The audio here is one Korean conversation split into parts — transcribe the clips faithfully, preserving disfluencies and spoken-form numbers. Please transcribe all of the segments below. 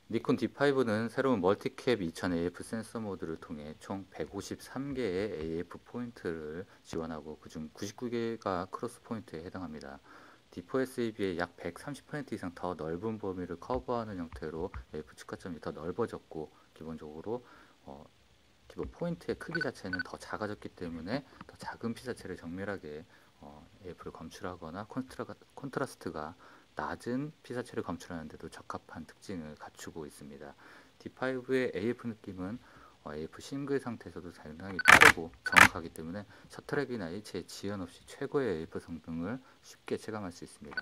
니콘 디 파이브는 새로운 멀티캡 이천 에이에프 센서 모드를 통해 총 백오십삼 개의 에이에프 포인트를 지원하고 그중 구십구 개가 크로스 포인트에 해당합니다. 디 오 에스에 비해 약 백삼십 퍼센트 이상 더 넓은 범위를 커버하는 형태로 에이에프 축하점이 더 넓어졌고, 기본적으로 어, 기본 포인트의 크기 자체는 더 작아졌기 때문에 더 작은 피사체를 정밀하게 어, 에이에프를 검출하거나 콘트라, 콘트라스트가 낮은 피사체를 검출하는 데도 적합한 특징을 갖추고 있습니다. 디 파이브의 에이에프 느낌은 어, 에이에프 싱글 상태에서도 상당히 빠르고 정확하기 때문에 셔터랙이나 일체의 지연 없이 최고의 에이에프 성능을 쉽게 체감할 수 있습니다.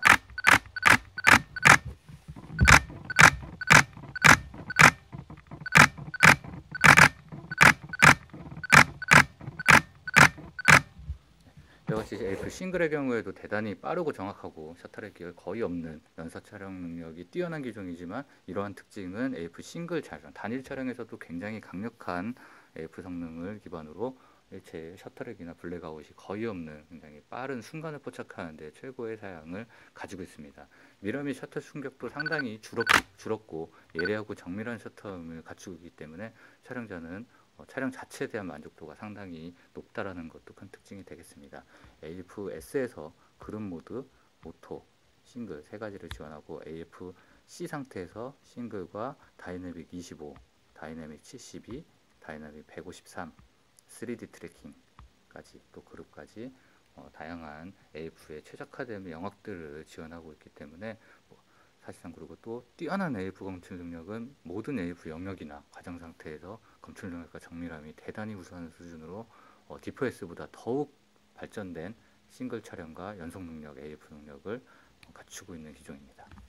이와 같이 에이에프 싱글의 경우에도 대단히 빠르고 정확하고 셔터랙이 거의 없는 연사 촬영 능력이 뛰어난 기종이지만, 이러한 특징은 에이에프 싱글 촬영, 단일 촬영에서도 굉장히 강력한 에이에프 성능을 기반으로 일체의 셔터랙이나 블랙아웃이 거의 없는 굉장히 빠른 순간을 포착하는 데 최고의 사양을 가지고 있습니다. 미러 및 셔터 충격도 상당히 줄었고, 줄었고 예리하고 정밀한 셔터음을 갖추고 있기 때문에 촬영자는 어, 촬영 자체에 대한 만족도가 상당히 높다라는 것도 큰 특징이 되겠습니다. 에이에프 에스에서 그룹 모드, 오토, 싱글 세 가지를 지원하고 에이에프 씨 상태에서 싱글과 다이내믹 이십오, 다이내믹 칠십이, 다이내믹 백오십삼, 쓰리디 트래킹까지 또 그룹까지 어, 다양한 에이에프의 최적화된 영역들을 지원하고 있기 때문에 뭐 사실상, 그리고 또 뛰어난 에이에프 검출 능력은 모든 에이에프 영역이나 과정 상태에서 검출 능력과 정밀함이 대단히 우수한 수준으로 어, 디 오 에스보다 더욱 발전된 싱글 촬영과 연속 능력, 에이에프 능력을 어, 갖추고 있는 기종입니다.